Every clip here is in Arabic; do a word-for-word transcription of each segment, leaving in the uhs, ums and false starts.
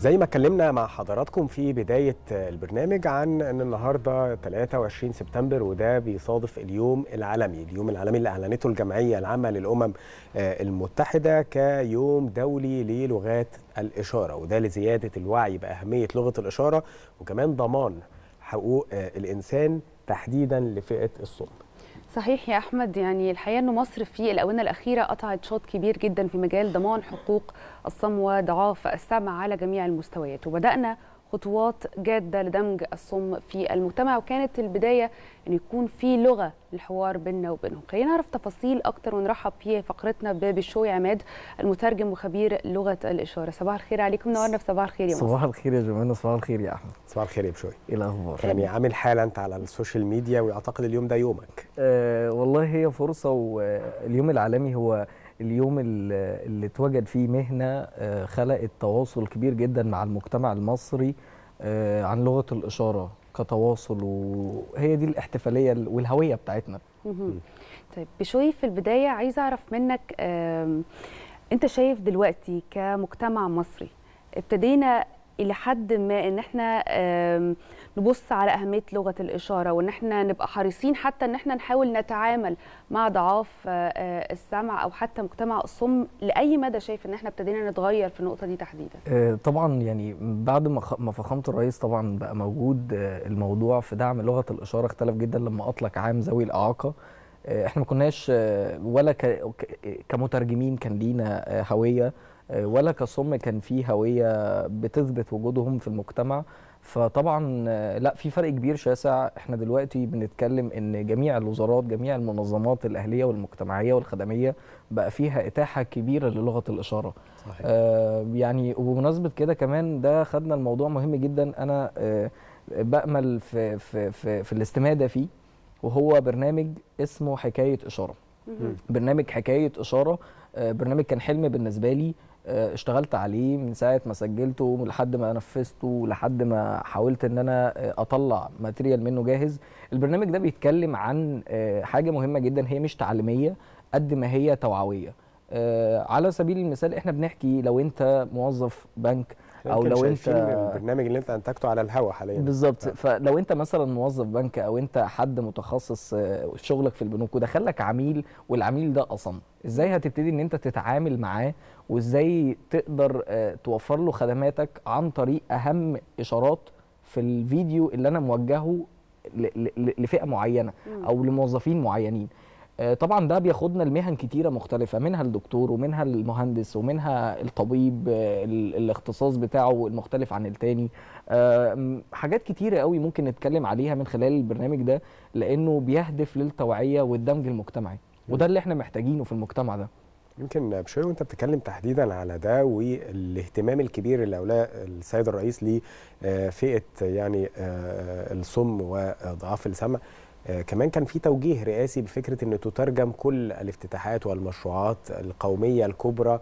زي ما اتكلمنا مع حضراتكم في بداية البرنامج عن أن النهاردة ثلاثة وعشرين سبتمبر وده بيصادف اليوم العالمي اليوم العالمي اللي أعلنته الجمعية العامة للأمم المتحدة كيوم دولي للغات الإشارة، وده لزيادة الوعي بأهمية لغة الإشارة وكمان ضمان حقوق الإنسان تحديدا لفئة الصم. صحيح يا أحمد، يعني الحقيقة أنه مصر في الآونة الأخيرة قطعت شوط كبير جدا في مجال ضمان حقوق الصم وضعاف السمع على جميع المستويات، وبدأنا خطوات جادة لدمج الصم في المجتمع، وكانت البداية أن يكون في لغة للحوار بيننا وبينهم. خلينا نعرف تفاصيل أكتر ونرحب في فقرتنا ببشوي عماد المترجم وخبير لغة الإشارة. صباح الخير عليكم، نورنا في صباح الخير يا مصر. صباح الخير يا جمانة، وصباح الخير يا أحمد. صباح الخير يا بشوي. إيه الأخبار؟ يعني عامل حالة أنت على السوشيال ميديا وأعتقد اليوم ده يومك. آه والله هي فرصة، واليوم العالمي هو اليوم اللي اتوجد فيه مهنة خلقت تواصل كبير جدا مع المجتمع المصري عن لغة الإشارة كتواصل، وهي دي الاحتفالية والهوية بتاعتنا. طيب بشوي، في البداية عايزة أعرف منك، أنت شايف دلوقتي كمجتمع مصري ابتدينا إلى حد ما إن احنا نبص على أهمية لغة الإشارة، وإن احنا نبقى حريصين حتى إن احنا نحاول نتعامل مع ضعاف السمع أو حتى مجتمع الصم، لأي مدى شايف إن احنا ابتدينا نتغير في النقطة دي تحديدا؟ طبعا يعني بعد ما فخامة الرئيس طبعا بقى موجود الموضوع في دعم لغة الإشارة اختلف جدا لما أطلق عام ذوي الإعاقة. احنا ما كناش ولا كمترجمين كان لينا هوية، ولا كصم كان فيه هوية بتثبت وجودهم في المجتمع. فطبعا لا، في فرق كبير شاسع. احنا دلوقتي بنتكلم ان جميع الوزارات، جميع المنظمات الأهلية والمجتمعية والخدمية بقى فيها إتاحة كبيرة للغة الإشارة. صحيح. آه يعني وبمناسبة كده كمان ده خدنا الموضوع مهم جدا. انا آه بأمل في, في, في, في الاستمادة فيه، وهو برنامج اسمه حكاية إشارة. برنامج حكاية إشارة برنامج كان حلم بالنسبة لي، اشتغلت عليه من ساعة ما سجلته لحد ما نفذته لحد ما حاولت ان انا اطلع ماتريال منه جاهز. البرنامج ده بيتكلم عن حاجة مهمة جدا، هي مش تعليمية قد ما هي توعوية. على سبيل المثال احنا بنحكي لو انت موظف بنك او لو انت البرنامج اللي انت انتجته على الهوا حاليا بالظبط، فلو انت مثلا موظف بنك او انت حد متخصص في شغلك في البنوك ودخل لك عميل والعميل ده اصم، ازاي هتبتدي ان انت تتعامل معاه، وازاي تقدر توفر له خدماتك عن طريق اهم اشارات في الفيديو اللي انا موجهه لفئة معينة او لموظفين معينين. طبعا ده بياخدنا لمهن كتيره مختلفه، منها الدكتور ومنها المهندس ومنها الطبيب الاختصاص بتاعه المختلف عن التاني. حاجات كتيره قوي ممكن نتكلم عليها من خلال البرنامج ده، لانه بيهدف للتوعيه والدمج المجتمعي، وده اللي احنا محتاجينه في المجتمع ده. يمكن بشوي وانت بتتكلم تحديدا على ده والاهتمام الكبير اللي اولاه السيد الرئيس لفئه يعني الصم وضعاف السمع، آه كمان كان في توجيه رئاسي بفكره ان تترجم كل الافتتاحات والمشروعات القوميه الكبرى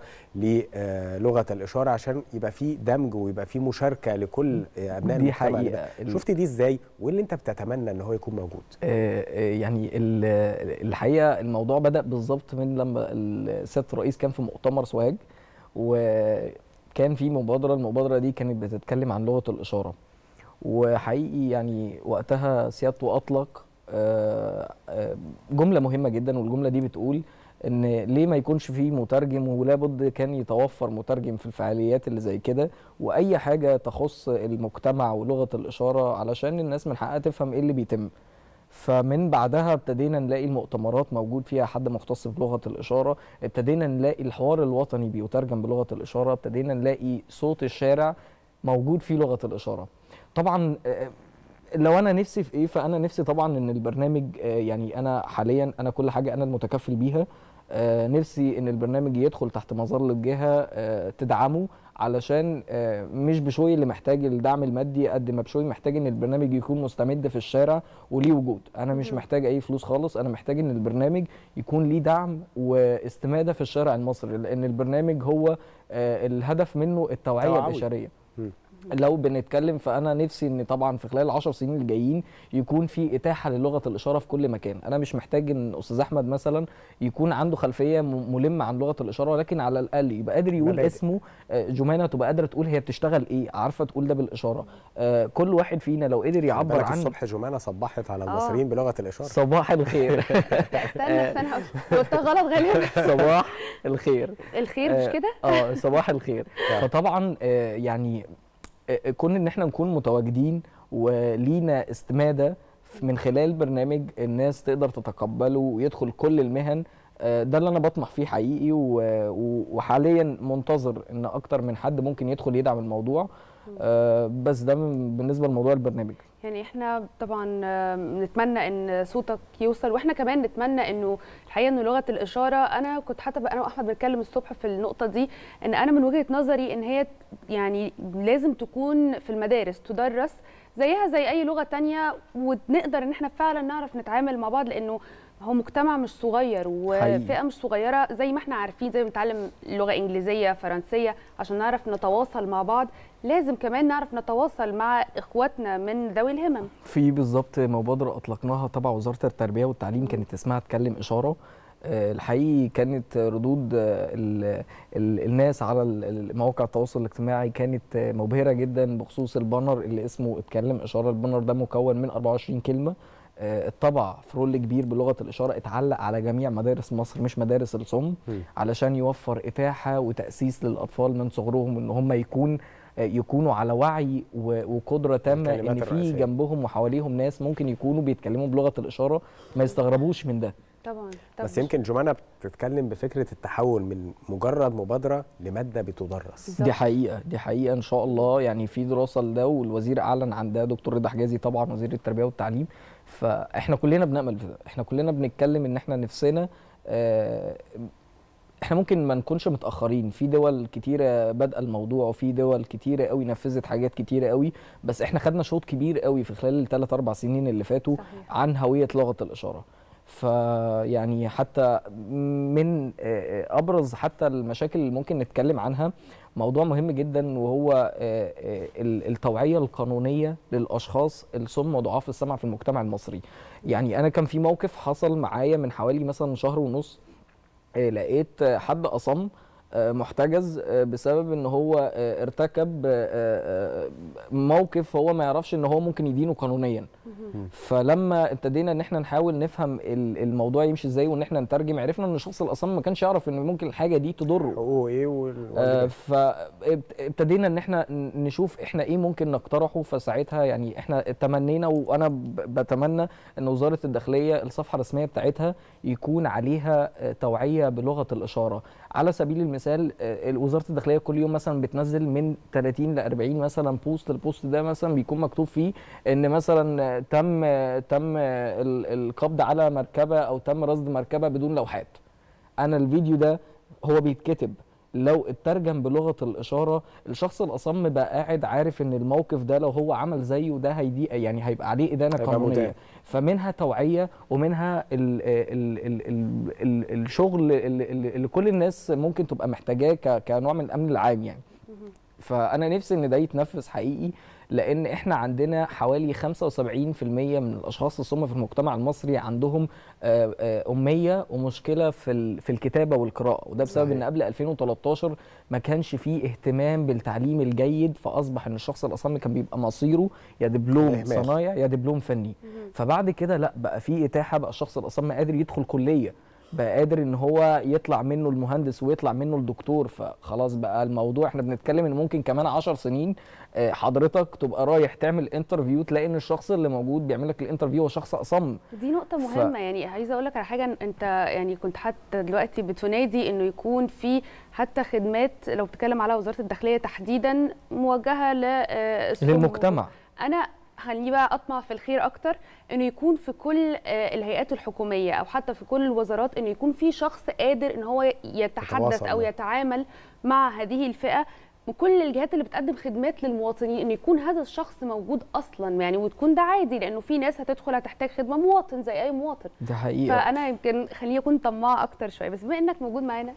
للغه الاشاره عشان يبقى في دمج ويبقى في مشاركه لكل ابناء دي المجتمع. حقيقة. شفتي دي ازاي وايه اللي انت بتتمنى ان هو يكون موجود؟ آه يعني الحقيقه الموضوع بدا بالظبط من لما سياده الرئيس كان في مؤتمر سوهاج، وكان في مبادره، المبادره دي كانت بتتكلم عن لغه الاشاره، وحقيقي يعني وقتها سيادته اطلق جملة مهمة جدا، والجملة دي بتقول ان ليه ما يكونش فيه مترجم، ولابد كان يتوفر مترجم في الفعاليات اللي زي كده واي حاجة تخص المجتمع ولغة الاشارة علشان الناس من حقها تفهم ايه اللي بيتم. فمن بعدها ابتدينا نلاقي المؤتمرات موجود فيها حد مختص بلغة الاشارة، ابتدينا نلاقي الحوار الوطني بيترجم بلغة الاشارة، ابتدينا نلاقي صوت الشارع موجود في لغة الاشارة. طبعا لو انا نفسي في ايه، فانا نفسي طبعا ان البرنامج يعني انا حاليا انا كل حاجه انا المتكفل بيها، نفسي ان البرنامج يدخل تحت مظله الجهه تدعمه، علشان مش بشوي اللي محتاج الدعم المادي قد ما بشوي محتاج ان البرنامج يكون مستمد في الشارع وليه وجود. انا مش محتاج اي فلوس خالص، انا محتاج ان البرنامج يكون ليه دعم واستماده في الشارع المصري، لان البرنامج هو الهدف منه التوعيه الاشاريه. لو بنتكلم فانا نفسي ان طبعا في خلال العشر سنين الجايين يكون في اتاحه للغه الاشاره في كل مكان. انا مش محتاج ان استاذ احمد مثلا يكون عنده خلفيه ملمه عن لغه الاشاره، ولكن على الاقل يبقى قادر يقول مبادئ. اسمه. جمانه تبقى قادره تقول هي بتشتغل ايه، عارفه تقول ده بالاشاره. كل واحد فينا لو قدر يعبر عن الصبح جمانه صبحت على المصريين بلغه الاشاره. صباح الخير. استنى استنى قلت غلط غالبا. صباح الخير. الخير مش كده؟ اه صباح الخير. فطبعا يعني كون ان احنا نكون متواجدين ولينا استماده من خلال برنامج الناس تقدر تتقبله ويدخل كل المهن، ده اللي انا بطمح فيه حقيقي، وحاليا منتظر ان اكتر من حد ممكن يدخل يدعم الموضوع. بس ده بالنسبه لموضوع البرنامج. يعني احنا طبعا نتمنى ان صوتك يوصل، واحنا كمان نتمنى انه الحقيقه انه لغه الاشاره، انا كنت حتى انا واحمد بنتكلم الصبح في النقطه دي، ان انا من وجهه نظري ان هي يعني لازم تكون في المدارس تدرس زيها زي اي لغه ثانيه، ونقدر ان احنا فعلا نعرف نتعامل مع بعض، لانه هو مجتمع مش صغير وفئه مش صغيره زي ما احنا عارفين، زي ما بنتعلم لغه انجليزيه فرنسيه عشان نعرف نتواصل مع بعض، لازم كمان نعرف نتواصل مع اخواتنا من ذوي الهمم. في بالظبط مبادره اطلقناها تبع وزاره التربيه والتعليم كانت اسمها اتكلم اشاره. الحقيقي كانت ردود ال ال الناس على مواقع التواصل الاجتماعي كانت مبهره جدا بخصوص البانر اللي اسمه اتكلم اشاره. البانر ده مكون من أربعة وعشرين كلمه، اتطبع في رول كبير بلغه الاشاره، اتعلق على جميع مدارس مصر مش مدارس الصم، علشان يوفر اتاحه وتاسيس للاطفال من صغرهم ان هم يكون يكونوا على وعي وقدره تامه ان في جنبهم وحواليهم ناس ممكن يكونوا بيتكلموا بلغه الاشاره، ما يستغربوش من ده. طبعا. بس يمكن جمانه بتتكلم بفكره التحول من مجرد مبادره لماده بتدرس. دي حقيقه دي حقيقه ان شاء الله، يعني في دراسه لده والوزير اعلن عن ده، دكتور رضا حجازي طبعا وزير التربيه والتعليم. فاحنا كلنا بنامل في ده، احنا كلنا بنتكلم ان احنا نفسنا اه احنا ممكن ما نكونش متاخرين، في دول كتيره بادئه الموضوع وفي دول كتيره قوي نفذت حاجات كتيره قوي، بس احنا خدنا شوط كبير قوي في خلال الثلاث اربع سنين اللي فاتوا. صحيح. عن هويه لغه الاشاره. فيعني حتى من ابرز حتى المشاكل اللي ممكن نتكلم عنها موضوع مهم جدا، وهو التوعيه القانونيه للاشخاص الصم وضعاف السمع في المجتمع المصري. يعني انا كان في موقف حصل معايا من حوالي مثلا شهر ونص، لقيت حد اصم محتجز بسبب ان هو ارتكب موقف هو ما يعرفش ان هو ممكن يدينه قانونيا. فلما ابتدينا ان احنا نحاول نفهم الموضوع يمشي ازاي وان احنا نترجم، عرفنا ان الشخص الاصم ما كانش يعرف ان ممكن الحاجه دي تضره. هو ايه آه فابتدينا ان احنا نشوف احنا ايه ممكن نقترحه. فساعتها يعني احنا تمنينا، وانا بتمنى ان وزاره الداخليه الصفحه الرسميه بتاعتها يكون عليها توعيه بلغه الاشاره. على سبيل المثال وزاره الداخليه كل يوم مثلا بتنزل من ثلاثين ل أربعين مثلا بوست، البوست ده مثلا بيكون مكتوب فيه ان مثلا تم تم القبض على مركبه او تم رصد مركبه بدون لوحات. انا الفيديو ده هو بيتكتب لو اترجم بلغه الاشاره، الشخص الاصم بقى قاعد عارف ان الموقف ده لو هو عمل زيه ده هيدي يعني هيبقى عليه ادانه قانونيه. فمنها توعيه ومنها ال ال ال ال ال الشغل اللي, اللي كل الناس ممكن تبقى محتاجاه كنوع من الامن العام يعني. فانا نفسي ان ده يتنفذ حقيقي، لان احنا عندنا حوالي خمسة وسبعين في المية من الاشخاص الصم في المجتمع المصري عندهم اميه ومشكله في في الكتابه والقراءه، وده بسبب صحيح. ان قبل ألفين وتلتاشر ما كانش فيه اهتمام بالتعليم الجيد، فاصبح ان الشخص الاصم كان بيبقى مصيره يا دبلوم صنايع يا دبلوم فني. فبعد كده لا، بقى فيه اتاحه، بقى الشخص الاصم قادر يدخل كليه، بقى قادر ان هو يطلع منه المهندس ويطلع منه الدكتور. فخلاص بقى الموضوع احنا بنتكلم ان ممكن كمان عشر سنين حضرتك تبقى رايح تعمل انترفيو تلاقي ان الشخص اللي موجود بيعمل لك الانترفيو هو شخص اصم. دي نقطه مهمه. ف... يعني عايزه اقول لك على حاجه، انت يعني كنت حتى دلوقتي بتنادي انه يكون في حتى خدمات، لو بتتكلم على وزاره الداخليه تحديدا موجهه للمجتمع. انا خليني بقى اطمع في الخير اكتر، انه يكون في كل الهيئات الحكوميه او حتى في كل الوزارات انه يكون في شخص قادر ان هو يتحدث او يتعامل مع هذه الفئه، وكل الجهات اللي بتقدم خدمات للمواطنين انه يكون هذا الشخص موجود اصلا يعني، وتكون ده عادي، لانه في ناس هتدخل هتحتاج خدمه مواطن زي اي مواطن. ده حقيقه. فانا يمكن خليني اكون طماعه اكتر شويه. بس بما انك موجود معانا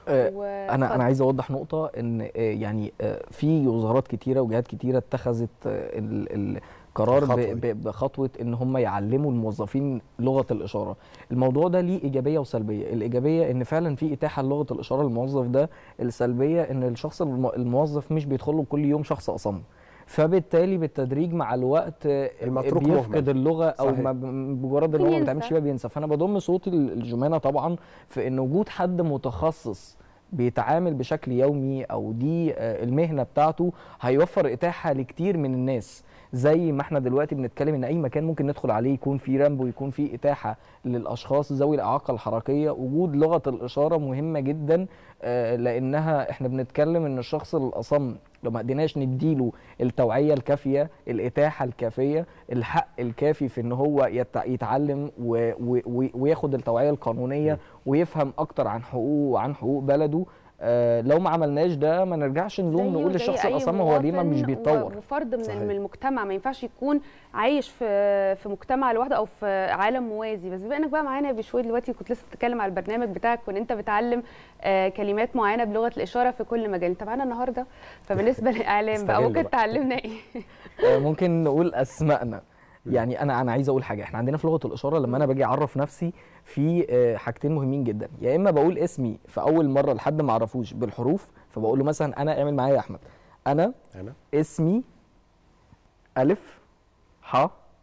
آه، و... انا انا عايز اوضح نقطه ان آه، يعني آه، في وزارات كتيره وجهات كتيره اتخذت آه، ال- القرار ب- الخطوة دي. ب- بخطوه ان هم يعلموا الموظفين لغه الاشاره. الموضوع ده ليه ايجابيه وسلبيه. الايجابيه ان فعلا في اتاحه لغه الاشاره للموظف ده. السلبيه ان الشخص الم- الموظف مش بيدخل له كل يوم شخص اصم، فبالتالي بالتدريج مع الوقت آه، المتروك بيفقد مهمل. اللغه او صحيح. ما- بمجرد ان هو ما بينسى. بيتعاملش بيها بينسى. فانا بضم صوت ال- الجمانه طبعا في ان وجود حد متخصص بيتعامل بشكل يومي او دي آه، المهنه بتاعته هيوفر اتاحه لكتير من الناس. زي ما احنا دلوقتي بنتكلم ان اي مكان ممكن ندخل عليه يكون فيه رامبو ويكون فيه اتاحه للاشخاص ذوي الاعاقه الحركيه، وجود لغه الاشاره مهمه جدا آه، لانها احنا بنتكلم ان الشخص الاصم لو ما قدرناش نديله التوعيه الكافيه، الاتاحه الكافيه، الحق الكافي في ان هو يت- يتعلم و- و- و- وياخد التوعيه القانونيه ويفهم اكتر عن حقوقه وعن حقوق بلده. آه لو ما عملناش ده ما نرجعش نلوم زيه نقول زي للشخص أي الاصم هو ليه ما مش مواطن بيتطور. و- وفرد من صحيح. من المجتمع، ما ينفعش يكون عايش في في مجتمع لوحده او في عالم موازي. بس بما انك بقى معانا يا بشوي دلوقتي، كنت لسه بتتكلم على البرنامج بتاعك وان انت بتعلم آه كلمات معينه بلغه الاشاره في كل مجال. انت معانا النهارده، فبالنسبه للاعلام بقى استغل ممكن بقى. تعلمنا ايه؟ آه ممكن نقول اسمائنا. يعني انا انا عايز اقول حاجه، احنا عندنا في لغه الاشاره لما انا باجي اعرف نفسي في آه، حاجتين مهمين جدا. يا اما بقول اسمي في اول مره لحد ما اعرفوش بالحروف، فبقول له مثلا انا اعمل معايا يا احمد، انا انا اسمي الف ح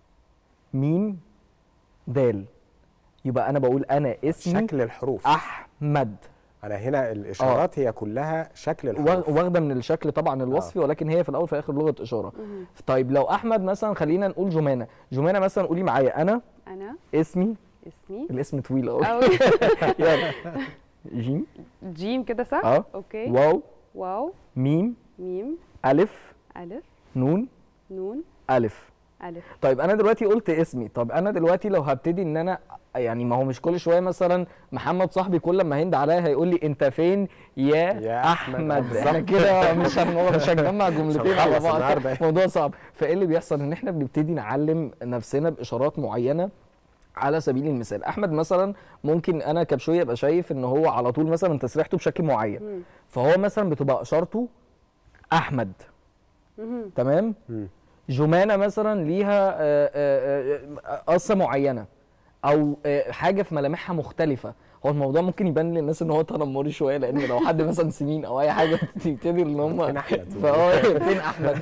ميم دال. يبقى انا بقول انا اسمي شكل الحروف. احمد. انا هنا الاشارات هي كلها شكل الحروف. واخده من الشكل طبعا الوصفي، ولكن هي في الاول وفي الاخر لغه اشاره. طيب لو احمد مثلا، خلينا نقول جمانه. جمانه مثلا قولي معايا انا انا اسمي، اسمي الاسم طويل قوي. أو يلا جيم جيم كده صح؟ اه اوكي. واو واو ميم ميم الف الف نون نون الف. الف. طيب انا دلوقتي قلت اسمي، طب انا دلوقتي لو هبتدي ان انا يعني ما هو مش كل شويه مثلا محمد صاحبي كل ما هيند عليا هيقول لي انت فين يا, يا احمد, أحمد. احنا كده مش هن- مش هنجمع جملتين على هنخلص بعض، النهاردة. موضوع صعب. فايه اللي بيحصل ان احنا بنبتدي نعلم نفسنا باشارات معينه. على سبيل المثال احمد مثلا ممكن انا كبشويه ابقى شايف ان هو على طول مثلا تسريحته بشكل معين، مم. فهو مثلا بتبقى اشارته احمد. مهم. تمام. مم. جمانه مثلا ليها آه، آه، آه، قصه معينه او آه، حاجه في ملامحها مختلفه. هو الموضوع ممكن يبان للناس ان هو تنمري شويه، لان لو حد مثلا سمين او اي حاجه تبتدي ان هم فين أحمد؟ فاه فين احمد.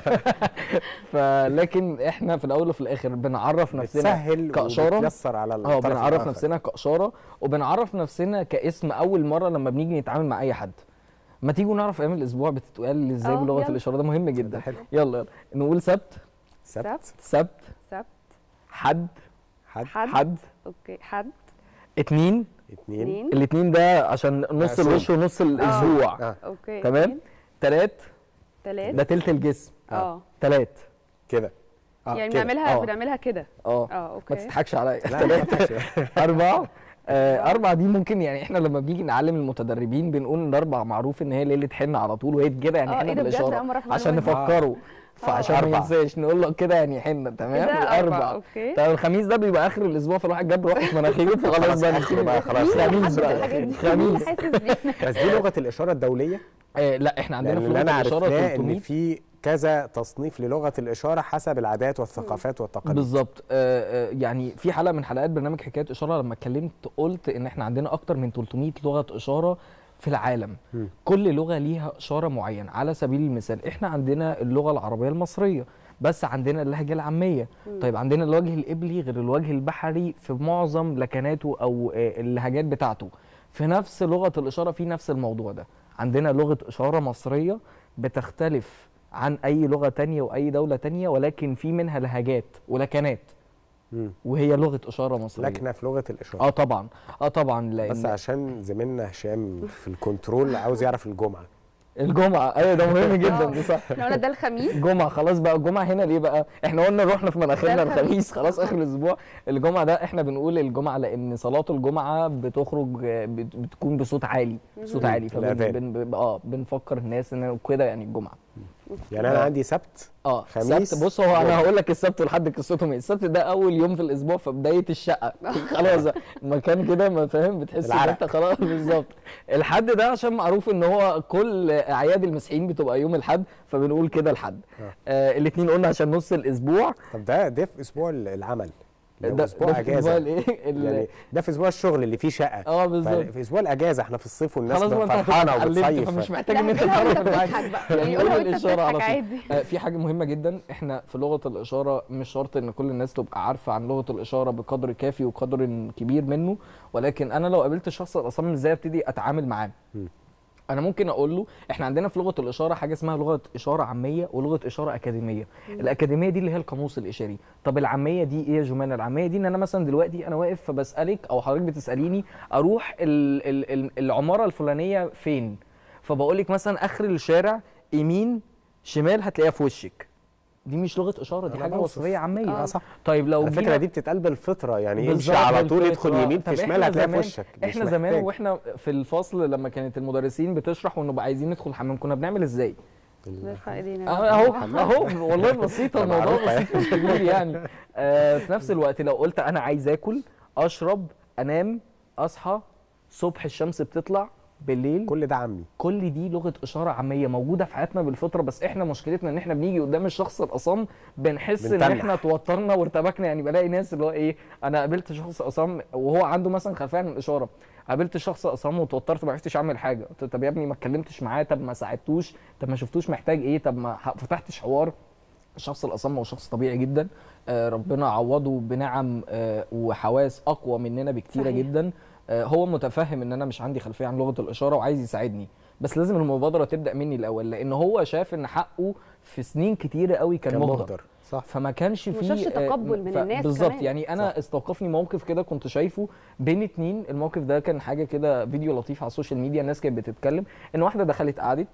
فلكن احنا في الاول وفي الاخر بنعرف نفسنا بتسهل كاشاره، وبتيسر على اه الطرف بنعرف الآخر. نفسنا كاشاره، وبنعرف نفسنا كاسم اول مره لما بنيجي نتعامل مع اي حد. ما تيجوا نعرف ايام الاسبوع بتتقال ازاي اه، بلغه يلا. الاشاره، ده مهم جدا. ده حلو. يلا يلا نقول سبت سبت سبت سبت حد حد حد حد اوكي حد اتنين. اتنين اثنين الاتنين ده عشان نص مقسوم. الوش ونص الاسبوع. اه اوكي تمام. تلات ثلاث ده تلت الجسم. اه تلات كده اه يعني كده. بنعملها آه. بنعملها كده. اه اه ما اوكي. تضحكش عليا. لا ما ينفعش. أربعة. آه أربعة دي ممكن يعني إحنا لما بنيجي نعلم المتدربين بنقول إن أربع معروف إن هي ليلة حنة على طول، وهي كده يعني اه حنة ايه ده بجد؟ بالإشارة أول مرة أعرف عشان المعلومة دي. نفكره، فعشان ما أربعة. ينساش نقول له كده يعني حنة. تمام. كده أربعة، وأربعة. أوكي. طيب الخميس ده بيبقى آخر الأسبوع، فالواحد جاب روحه في مناخيره فخلاص بقى آخره بقى، خلاص. مين خميس حاسس بقى. بالحاجات دي؟ خميس. حاسس بينا. بس دي لغه الاشاره الدوليه. آه لا إحنا عندنا لان في اللي لغة انا الإشارة عرفناه ان ثلاثمية. في كذا تصنيف للغه الاشاره حسب العادات والثقافات والتقاليد. بالظبط. آه، آه، يعني في حلقه من حلقات برنامج حكايه اشاره لما اتكلمت قلت ان احنا عندنا اكتر من ثلاثمية لغه اشاره في العالم. م. كل لغه ليها اشاره معينه. على سبيل المثال احنا عندنا اللغه العربيه المصريه، بس عندنا اللهجه العاميه. طيب عندنا الوجه القبلي غير الوجه البحري في معظم لكناته او آه، اللهجات بتاعته. في نفس لغه الاشاره في نفس الموضوع ده. عندنا لغه اشاره مصريه بتختلف عن اي لغه تانية واي دوله تانية، ولكن في منها لهجات ولكنات، مم. وهي لغه اشاره مصريه. لكنه في لغه الاشاره. اه طبعا اه طبعا لان بس عشان زميلنا هشام في الكنترول عاوز يعرف الجمعه. الجمعه ايوه ده مهم جدا آه. دي صح. احنا قلنا ده الخميس. الجمعه خلاص بقى. الجمعه هنا ليه بقى؟ احنا قلنا رحنا في مناخيرنا ده الخميس. الخميس خلاص اخر الاسبوع. الجمعه ده احنا بنقول الجمعه لان صلاه الجمعه بتخرج آه، بت- بتكون بصوت عالي، صوت عالي، الأذان. فبن بن اه بنفكر الناس ان كده يعني الجمعه. يعني انا عندي سبت اه خميس. سبت. بص هو انا هقول لك السبت لحد قصتهم ايه. السبت ده اول يوم في الاسبوع في بدايه الشقه خلاص المكان كده ما فاهم بتحس ان انت خلاص بالظبط. الحد ده عشان معروف ان هو كل اعياد المسيحيين بتبقى يوم الحد فبنقول كده الحد. آه. آه الاثنين قلنا عشان نص الاسبوع. طب ده ده في اسبوع العمل، ده اسبوع اجازه الايه يعني ده في اسبوع الشغل اللي فيه شقه. اه بالظبط. في اسبوع الاجازه احنا في الصيف والناس فرحانه وبتصيف فمش محتاج ان انت تتفرج يعني قول الاشاره على طول. آه في حاجه مهمه جدا، احنا في لغه الاشاره مش شرط ان كل الناس تبقى عارفه عن لغه الاشاره بقدر كافي وقدر كبير منه، ولكن انا لو قابلت شخص الاصم ازاي ابتدي اتعامل معاه. انا ممكن اقول له احنا عندنا في لغه الاشاره حاجه اسمها لغه اشاره عاميه ولغه اشاره اكاديميه. مم. الاكاديميه دي اللي هي القاموس الاشاري. طب العاميه دي ايه يا جمانه؟ العاميه دي ان انا مثلا دلوقتي انا واقف فبسالك او حضرتك بتساليني اروح ال ال ال العماره الفلانيه فين، فبقول لك مثلا اخر الشارع يمين شمال هتلاقيها في وشك. دي مش لغه اشاره، دي حاجه وصفيه عاميه. اه صح. طيب لو على فكره دي بتتقال بالفطره، يعني امشي على طول ادخل يمين في شمال هتلاقي في وشك. احنا زمان واحنا في الفصل لما كانت المدرسين بتشرح ونبقى عايزين ندخل الحمام كنا بنعمل ازاي؟ نرفع ايدينا اهو اهو والله بسيطه الموضوع بسيط مش كبير يعني. آه في نفس الوقت لو قلت انا عايز اكل اشرب انام اصحى صبح الشمس بتطلع بالليل، كل ده عامي. كل دي لغه اشاره عاميه موجوده في حياتنا بالفطره، بس احنا مشكلتنا ان احنا بنيجي قدام الشخص الاصم بنحس بنتنح. ان احنا اتوترنا وارتبكنا. يعني بلاقي ناس اللي هو ايه، انا قابلت شخص اصم وهو عنده مثلا خلفيه عن الاشاره، قابلت شخص اصم واتوترت ما عرفتش اعمل حاجه. طب يا ابني ما اتكلمتش معاه، طب ما ساعدتوش، طب ما شفتوش محتاج ايه، طب ما فتحتش حوار. الشخص الاصم هو شخص طبيعي جدا، آه ربنا عوضه بنعم آه وحواس اقوى مننا بكتيره صحيح. جدا. هو متفهم ان انا مش عندي خلفيه عن لغه الاشاره وعايز يساعدني، بس لازم المبادره تبدا مني الاول، لان هو شاف ان حقه في سنين كتيره قوي كان, كان مهدر. صح. فما كانش فيه مش تقبل من الناس بالظبط. يعني انا صح. استوقفني موقف كده كنت شايفه بين اتنين. الموقف ده كان حاجه كده فيديو لطيف على السوشيال ميديا، الناس كانت بتتكلم ان واحده دخلت قعدت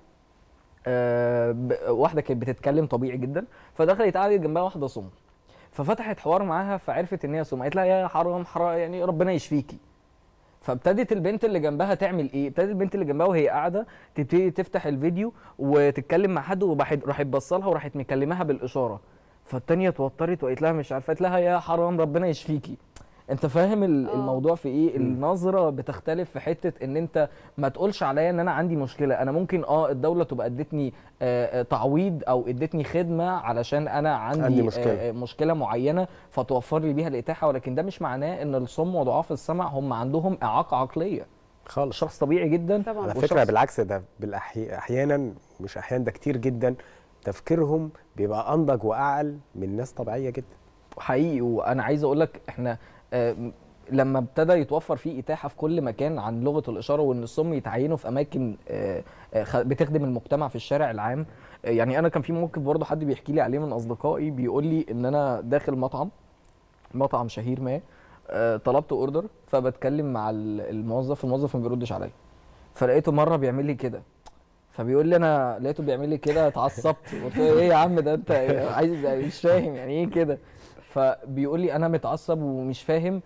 آه واحده كانت بتتكلم طبيعي جدا، فدخلت قعدت جنبها واحده صم، ففتحت حوار معاها فعرفت ان هي صم، قالت لها يا حرام حرام يعني ربنا يشفيكي. فابتدت البنت اللي جنبها تعمل ايه؟ ابتدت البنت اللي جنبها وهي قاعده تبتدي تفتح الفيديو وتتكلم مع حد، وراحت بصلها وراحت مكلمها بالاشاره، فالثانيه اتوترت وقالت لها مش عارفه، قالت لها يا حرام ربنا يشفيكي. انت فاهم الموضوع في ايه؟ النظره بتختلف في حته ان انت ما تقولش عليا ان انا عندي مشكله. انا ممكن اه الدوله تبقى ادتني آه تعويض او ادتني خدمه علشان انا عندي, عندي مشكله. آه مشكله معينه فتوفر لي بيها الاتاحه، ولكن ده مش معناه ان الصم وضعاف السمع هم عندهم اعاقه عقليه خالص. شخص طبيعي جدا طبعا. على فكره بالعكس، ده بالأحي... احيانا مش احيانا ده كتير جدا تفكيرهم بيبقى انضج واعقل من ناس طبيعيه جدا حقيقي. وانا عايز اقول لك احنا آه لما ابتدى يتوفر فيه اتاحه في كل مكان عن لغه الاشاره، وان الصم يتعينوا في اماكن آه آه بتخدم المجتمع في الشارع العام. آه يعني انا كان في موقف برضه حد بيحكي لي عليه من اصدقائي، بيقول لي ان انا داخل مطعم مطعم شهير ما، آه طلبت اوردر، فبتكلم مع الموظف، الموظف ما بيردش عليا، فلقيته مره بيعمل لي كده، فبيقول لي انا لقيته بيعمل لي كده اتعصبت، قلت له ايه يا عم ده انت عايز مش فاهم يعني ايه كده؟ فبيقول لي انا متعصب ومش فاهم،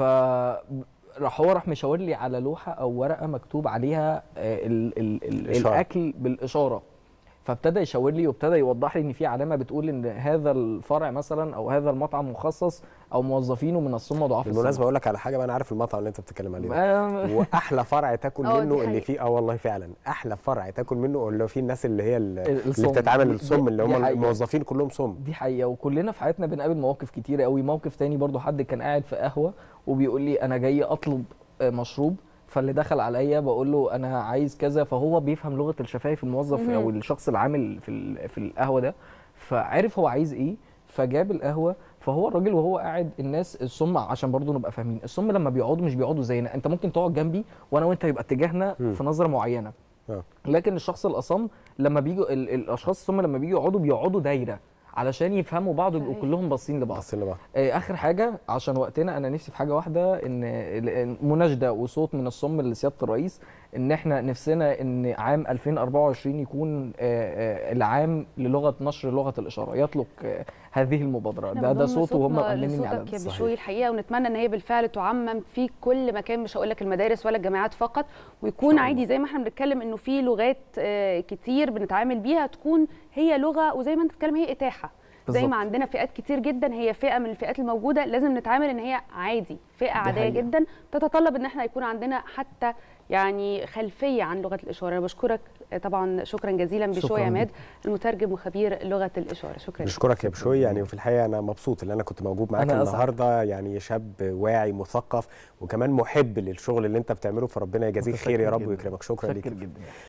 فراح هو راح مشاور لي على لوحه او ورقه مكتوب عليها ال ال ال الاكل بالاشاره، فابتدى يشاور لي وابتدى يوضح لي ان في علامه بتقول ان هذا الفرع مثلا او هذا المطعم مخصص او موظفينه من الصم وضعاف السمع. بالمناسبه اقول لك على حاجه بقى، انا عارف المطعم اللي انت بتتكلم عليه ده واحلى فرع تاكل منه اللي فيه اه والله فعلا احلى فرع تاكل منه اللي فيه الناس اللي هي اللي بتتعامل الصم اللي هم الموظفين كلهم صم. دي حقيقه، وكلنا في حياتنا بنقابل مواقف كتيره قوي. موقف تاني برضو حد كان قاعد في قهوه وبيقول لي انا جاي اطلب مشروب، فاللي دخل عليا بقول له انا عايز كذا، فهو بيفهم لغه الشفايف الموظف او الشخص العامل في في القهوه ده، فعرف هو عايز ايه، فجاب القهوه. فهو الراجل وهو قاعد، الناس الصم عشان برضو نبقى فاهمين، الصم لما بيقعدوا مش بيقعدوا زينا، انت ممكن تقعد جنبي وانا وانت يبقى اتجاهنا في نظره معينه، لكن الشخص الاصم لما بيجوا الاشخاص الصم لما بيجوا يقعدوا بيقعدوا دايره علشان يفهموا بعض ويبقوا كلهم باصين لبعض. لبعض. آه اخر حاجه عشان وقتنا، انا نفسي في حاجه واحده، ان مناشده وصوت من الصم لسياده الرئيس، ان احنا نفسنا ان عام ألفين وأربعة وعشرين يكون العام للغه نشر لغه الاشاره، يطلق هذه المبادره. ده ده صوته وهم مأمنين على ده. يا بشوي الحقيقه، ونتمنى ان هي بالفعل تعمم في كل مكان، مش هقول لك المدارس ولا الجامعات فقط، ويكون عادي زي ما احنا بنتكلم انه في لغات كتير بنتعامل بيها تكون هي لغه، وزي ما انت بتتكلم هي اتاحه. زي ما عندنا فئات كتير جدا هي فئه من الفئات الموجوده، لازم نتعامل ان هي عادي، فئه عاديه جدا تتطلب ان احنا يكون عندنا حتى يعني خلفيه عن لغه الاشاره. انا بشكرك طبعا شكرا جزيلا بشوي عماد، المترجم وخبير لغه الاشاره. شكرا. بشكرك يا بشوي. يعني وفي الحقيقه انا مبسوط ان انا كنت موجود معاك النهارده، يعني شاب واعي مثقف وكمان محب للشغل اللي انت بتعمله، فربنا يجازيك خير يا رب ويكرمك. شكرا ليك جدا.